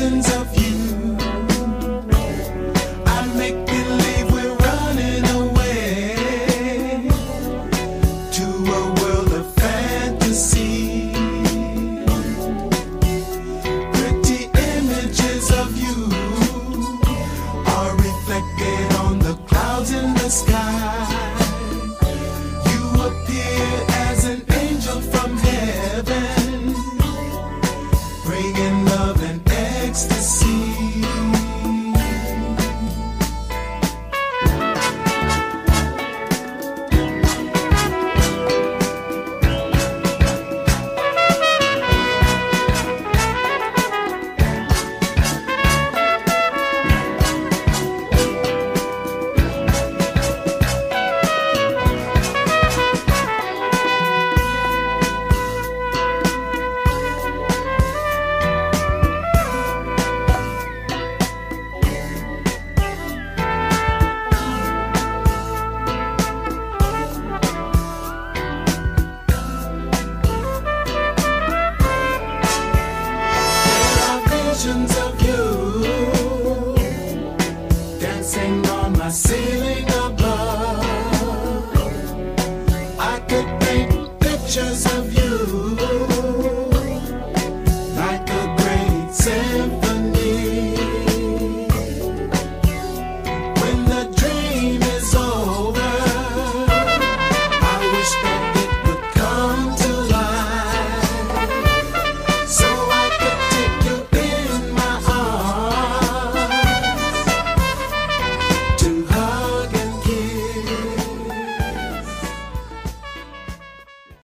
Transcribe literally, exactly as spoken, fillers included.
visions of you. I make believe we're running away to a world of fantasy. Pretty images of you are reflected on the clouds in the sky. You appear as an angel from heaven, bringing love and ecstasy. Visions of you dancing on my ceiling above. I could paint pictures